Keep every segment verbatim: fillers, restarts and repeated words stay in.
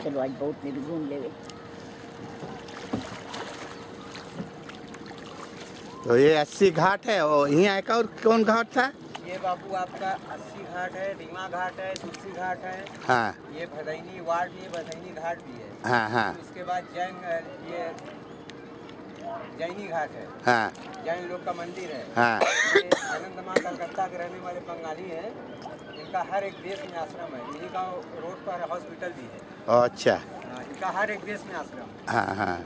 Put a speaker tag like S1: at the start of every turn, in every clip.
S1: चलो आज बहुत में भी घूम लेवे।
S2: तो ये अस्सी घाट है और यहाँ एक और कौन घाट था?
S3: ये बाबू आपका अस्सी घाट है, रीमा घाट है, तुलसी घाट है।
S2: हाँ
S3: ये भदैनी वार्ड में भदैनी घाट भी है।
S2: हाँ हाँ
S3: उसके बाद जैन ये जैनी घाट है।
S2: हाँ
S3: जैन लोग का मंदिर है।
S2: हाँ
S3: ये आनंदमा कलकत्ता के रहने वाले बंगाली हैं। इनका हर एक देश में आश्रम है। इन्हीं का रोड पर हॉस्पिटल भी है।
S2: अच्छा
S3: हाँ, इनका हर एक देश में आश्रम है।
S2: हाँ हाँ।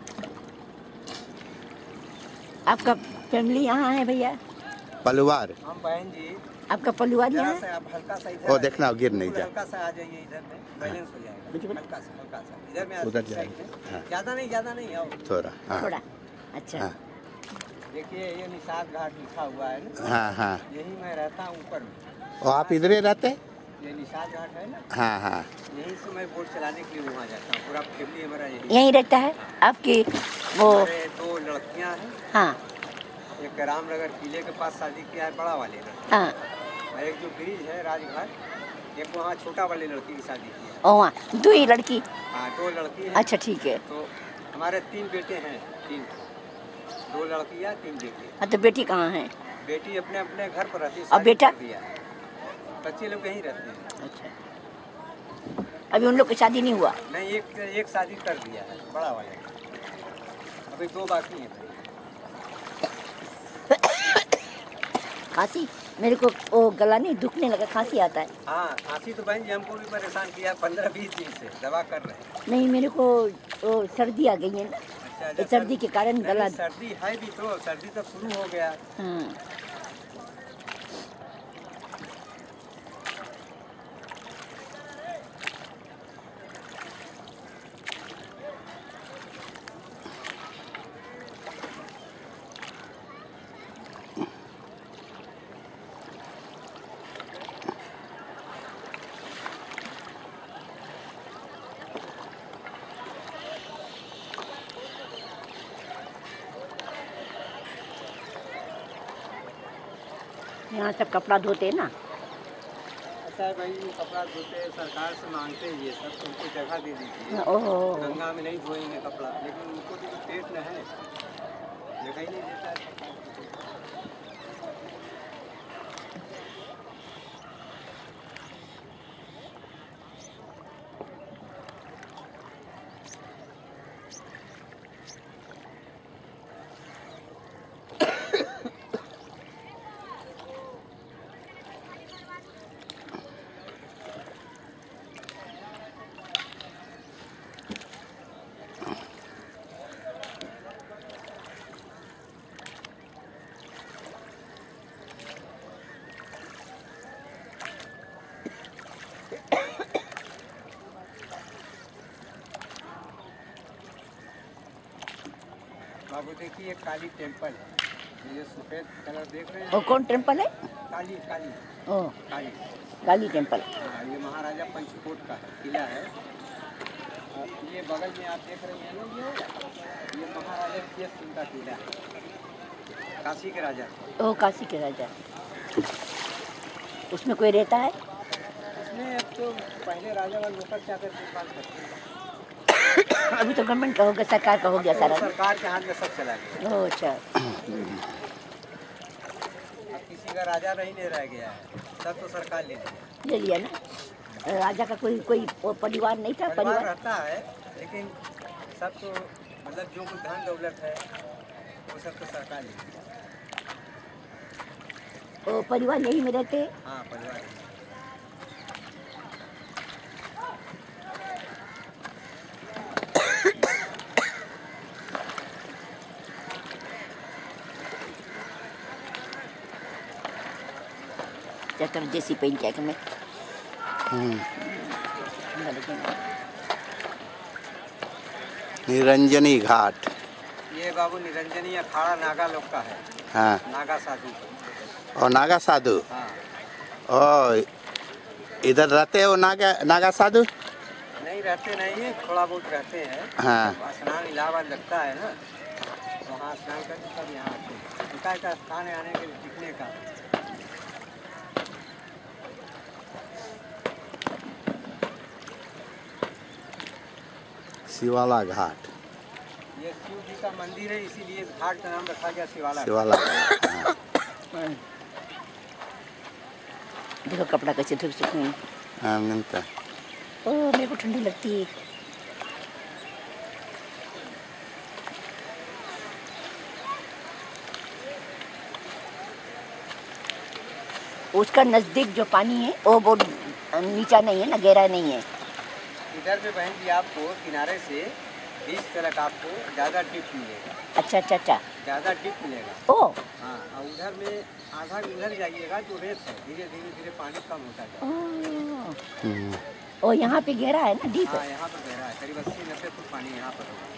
S1: आपका फैमिली यहाँ है भैया?
S2: पलवार।
S3: हम बहन जी
S1: आपका परिवार यहाँ
S3: जरा
S1: है?
S3: सा आप हल्का सा इधर
S2: ओ देखना गिर नहीं जा।
S3: हल्का सा आ जाइए इधर में बैलेंस हो जाएगा। हल्का सा हल्का सा इधर में
S2: उधर
S3: इस साइड में।
S2: हाँ।
S3: ज्यादा नहीं ज्यादा नहीं आओ
S2: थोड़ा हाँ
S1: थोड़ा अच्छा
S2: हाँ
S3: देखिए ये निषाद घाट लिखा हुआ है ना।
S2: हाँ हाँ।
S3: यही मैं रहता हूँ ऊपर में।
S2: और आप इधर ही रहते?
S3: ये निषाद घाट है ना।
S2: हाँ हाँ।
S3: यहीं से मैं बोट चलाने के लिए वहाँ जाता हूँ। पूरा फैमिली हमारा यही
S1: यहीं रहता है आपकी? वो
S3: हमारे दो लड़कियाँ हैं।
S1: हाँ
S3: एक रामनगर किले के पास शादी किया है बड़ा वाले ने।
S1: हाँ
S3: और एक जो ब्रिज है राजघाट एक वहाँ छोटा वाले लड़की की शादी की है।
S1: ओ वहाँ दो ही लड़की?
S3: हाँ दो लड़की है।
S1: अच्छा ठीक है।
S3: तो हमारे तीन बेटे हैं। तीन दो लड़कियाँ तीन बेटे।
S1: हाँ तो बेटी कहाँ है?
S3: बेटी अपने अपने घर पर रहती है।
S1: और बेटा?
S3: शादी कर दिया है। बच्चे लोग यहीं रहते हैं।
S1: अच्छा अभी उन लोग की शादी नहीं हुआ?
S3: नहीं एक एक शादी कर दिया है बड़ा वाले। अभी दो बाकी हैं।
S1: खांसी मेरे को वो गला नहीं दुखने लगा, खांसी आता है।
S3: हाँ खांसी तो बहन जी हमको भी परेशान किया पंद्रह बीस दिन से दवा कर रहे हैं।
S1: नहीं मेरे को वो सर्दी आ गई है ना।
S3: अच्छा,
S1: ये सर्दी के कारण गला।
S3: सर्दी है भी तो सर्दी तो शुरू हो गया।
S1: हाँ यहाँ सब कपड़ा धोते हैं ना।
S3: अच्छा है भाई कपड़ा धोते सरकार से मांगते हैं ये सब तो उनको जगह दे दीजिए।
S1: ओहो
S3: गंगा में नहीं धोएंगे कपड़ा लेकिन उनको भी तो पेट न है जगह ही नहीं देता है। बाबू देखिए काली टेम्पल है। ये सफेद कलर देख रहे हैं।
S1: वो कौन टेम्पल है?
S3: काली काली
S1: ओ
S3: काली
S1: काली टेम्पल।
S3: हाँ, ये महाराजा पंचकोट का है किला है। और ये बगल में आप देख रहे हैं ना ये ये महाराजा केसर सिंह का किला है काशी के राजा।
S1: ओ काशी के राजा। उसमें कोई रहता है?
S3: इसमें अब तो पहले राजा वाले लोकल चाकर देखभाल करते हैं।
S1: अभी तो गवर्नमेंट का हो गया, सरकार का हो गया सारा।
S3: सरकार के हाथ में सब चला गया।
S1: ओ अच्छा
S3: अब किसी का राजा नहीं ले रह गया है सब तो सरकार ले लिया।
S1: ले लिया ना। राजा का कोई कोई वो परिवार नहीं था?
S3: परिवार
S1: परिवार
S3: रहता है लेकिन सब तो मतलब जो कुछ धन दौलत है वो सब तो सरकार ले लिया।
S1: वो परिवार यही में रहते?
S3: हाँ परिवार
S1: चक्कर जैसी पेन क्या कि मैं
S2: निरंजनी घाट।
S3: ये बाबू निरंजनी अखाड़ा नागा लोग का है।
S2: हाँ
S3: नागा साधु।
S2: और नागा साधु।
S3: हाँ
S2: ओ इधर रहते हो नागा नागा साधु?
S3: नहीं रहते नहीं है थोड़ा बहुत रहते हैं।
S2: हाँ
S3: स्नान इलाहाबाद लगता है ना वहाँ स्नान करके सब यहाँ आते हैं। उनका एक स्थान है आने के लिए दिखने का।
S2: शिवाला घाट।
S3: ये शिव जी का मंदिर है, इसीलिए इस घाट का नाम रखा गया शिवाला।
S2: शिवाला घाट, हाँ।
S1: देखो कपड़ा कैसे धुल चुके हैं।
S2: हाँ, मिलता है।
S1: ओ मेरे को ठंडी लगती है। उसका नजदीक जो पानी है वो बहुत नीचा नहीं है ना, गहरा नहीं है।
S3: इधर में बहन जी आपको किनारे से बीस तक आपको ज़्यादा डिप मिलेगा।
S1: अच्छा अच्छा अच्छा।
S3: ज़्यादा डिप मिलेगा।
S1: ओ
S3: हाँ, और उधर में आधा उधर जाइएगा जो रेत है, धीरे धीरे धीरे पानी कम होता जाएगा।
S1: ओ,
S2: हम्म,
S1: ओ यहाँ पे गहरा है ना, डीप
S3: हाँ,
S1: है।
S3: यहाँ पर गहरा है, करीब अस्सी नब्बे फुट पानी यहाँ पर होगा।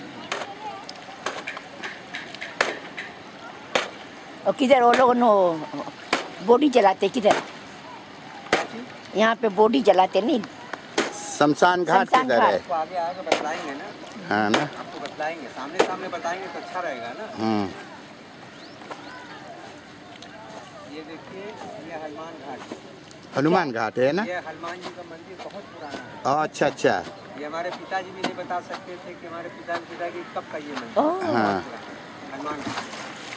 S1: और किधर वो लोग नो बॉडी जलाते किधर? यहाँ पे बॉडी जलाते नहीं।
S2: शमशान घाट
S1: शमशान
S2: किधर है?
S3: आपको आगे आगे बतलाएंगे ना,
S2: हाँ ना।
S3: आपको बतलाएंगे, सामने सामने बताएंगे तो अच्छा रहेगा ना।
S2: हम्म,
S3: ये देखिए, ये हनुमान घाट,
S2: हनुमान घाट है ना।
S3: ये हनुमान जी का मंदिर बहुत पुराना है।
S2: ओ, अच्छा अच्छा।
S3: ये हमारे पिताजी भी नहीं बता सकते थे कि हमारे पिता पिताजी कब का ये मंदिर
S1: ओ
S3: है।
S2: हाँ।
S3: हनुमान घाट।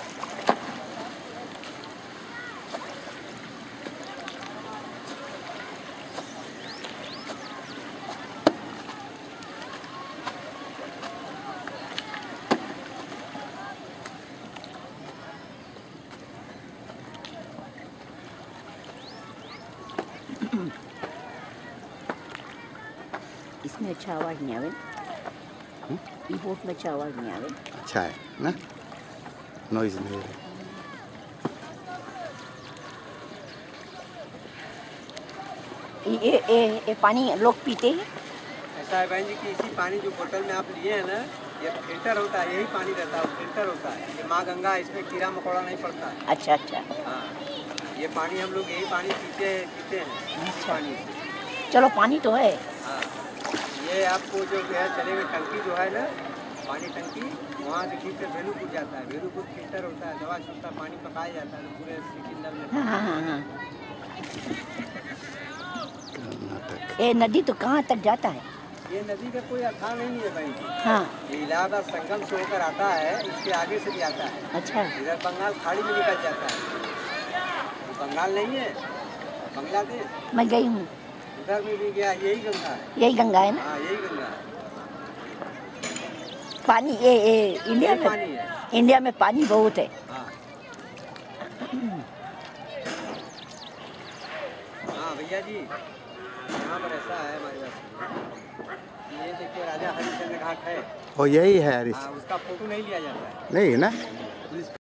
S1: इसमें अच्छा आवाज नहीं आवे। ई बोट में अच्छा आवाज नहीं आवे।
S2: अच्छा है ना, नॉइज नहीं है।
S1: ये ये ये ये पानी लोग पीते हैं।
S3: ऐसा है बहन जी कि इसी पानी जो बोतल में आप लिए हैं ना, ये फिल्टर होता है, यही पानी रहता है, फिल्टर होता है। ये माँ गंगा, इसमें कीड़ा मकोड़ा नहीं पड़ता है।
S1: अच्छा अच्छा।
S3: हाँ, ये पानी हम लोग यही पानी पीते हैं पीते हैं इसी पानी से।
S1: चलो पानी तो है।
S3: हाँ, ये आपको जो है चलेगा टंकी जो है ना, पानी टंकी वहाँ से खींच कर भेलूपुर जाता है। भेलूपुर फिल्टर होता है, दवा छूटता पानी पकाया जाता है, पूरे सिटी नल में।
S1: हाँ हाँ हाँ हाँ।
S2: कर्नाटक।
S1: ये नदी तो कहाँ तक जाता है?
S3: ये नदी का कोई अथा नहीं है भाई।
S1: हाँ
S3: ये इलाहाबाद संगम से होकर आता है, इसके आगे से भी आता है।
S1: अच्छा।
S3: इधर बंगाल खाड़ी में निकल जाता है। बंगाल नहीं है, बांग्लादेश।
S1: मैं गई हूँ।
S3: उधर में भी गया, यही गंगा है।
S1: यही गंगा है ना?
S3: हाँ, यही गंगा है।
S1: पानी ये ये इंडिया
S3: यही
S1: में
S3: पानी है।
S1: इंडिया में पानी बहुत है।
S3: हाँ हाँ भैया जी, यहाँ पर ऐसा है हमारे पास। ये देखिए राजा हरिश्चंद्र घाट है।
S2: ओ, यही है हरीश।
S3: हाँ, उसका फोटो नहीं लिया जाता है।
S2: नहीं है ना।